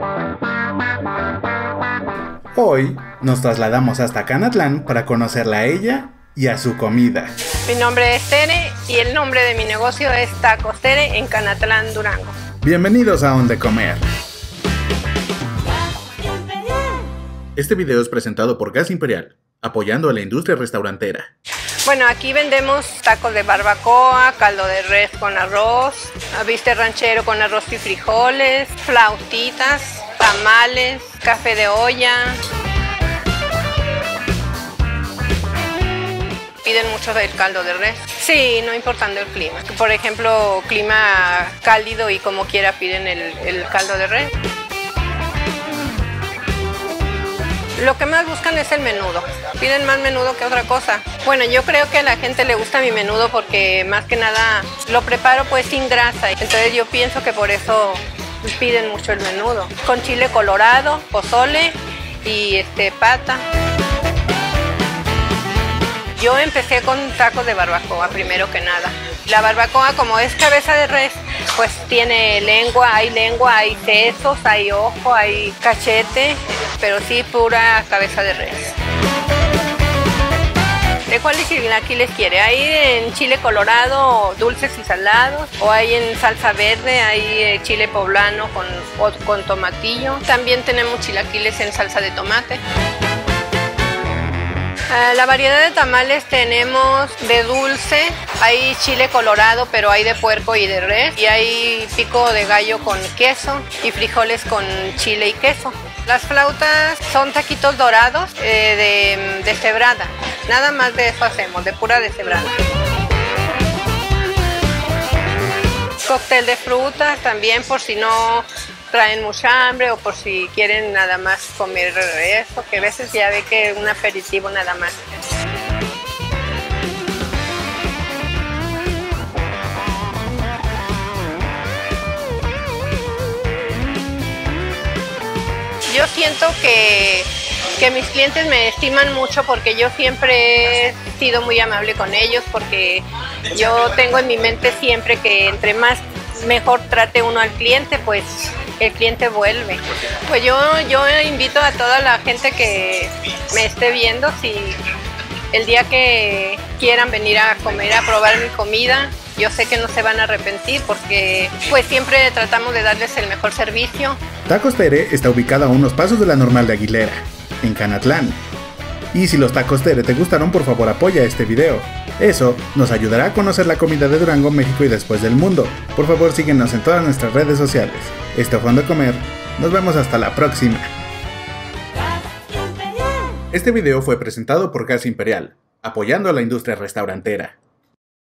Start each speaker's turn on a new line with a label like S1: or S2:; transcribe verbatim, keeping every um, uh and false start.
S1: Hoy nos trasladamos hasta Canatlán para conocerla a ella y a su comida.
S2: Mi nombre es Tere y el nombre de mi negocio es Tacos Tere en Canatlán, Durango.
S1: Bienvenidos a Donde Comer. Este video es presentado por Gas Imperial, apoyando a la industria restaurantera.
S2: Bueno, aquí vendemos tacos de barbacoa, caldo de res con arroz, bistec ranchero con arroz y frijoles, flautitas, tamales, café de olla. Piden mucho del caldo de res. Sí, no importando el clima. Por ejemplo, clima cálido y como quiera piden el, el caldo de res. Lo que más buscan es el menudo. Piden más menudo que otra cosa. Bueno, yo creo que a la gente le gusta mi menudo porque más que nada lo preparo pues sin grasa. Entonces yo pienso que por eso piden mucho el menudo. Con chile colorado, pozole y este pata. Yo empecé con tacos de barbacoa primero que nada. La barbacoa, como es cabeza de res, pues tiene lengua, hay lengua, hay sesos, hay ojo, hay cachete, pero sí pura cabeza de res. ¿De cuáles chilaquiles quiere? Hay en chile colorado, dulces y salados, o hay en salsa verde, hay chile poblano con, con tomatillo. También tenemos chilaquiles en salsa de tomate. La variedad de tamales tenemos de dulce, hay chile colorado, pero hay de puerco y de res, y hay pico de gallo con queso y frijoles con chile y queso. Las flautas son taquitos dorados eh, de deshebrada, nada más de eso hacemos, de pura deshebrada. Cóctel de frutas también, por si no traen mucha hambre o por si quieren nada más comer eso, que a veces ya ve que un aperitivo nada más. Yo siento que, que mis clientes me estiman mucho porque yo siempre he sido muy amable con ellos, porque yo tengo en mi mente siempre que entre más mejor trate uno al cliente, pues el cliente vuelve. Pues yo, yo invito a toda la gente que me esté viendo, si el día que quieran venir a comer, a probar mi comida, yo sé que no se van a arrepentir porque pues siempre tratamos de darles el mejor servicio.
S1: Tacos Tere está ubicada a unos pasos de la Normal de Aguilera, en Canatlán. Y si los tacos Tere te gustaron, por favor apoya este video. Eso nos ayudará a conocer la comida de Durango, México y después del mundo. Por favor síguenos en todas nuestras redes sociales. Esto fue Donde Comer. Nos vemos hasta la próxima. Este video fue presentado por Gas Imperial, apoyando a la industria restaurantera.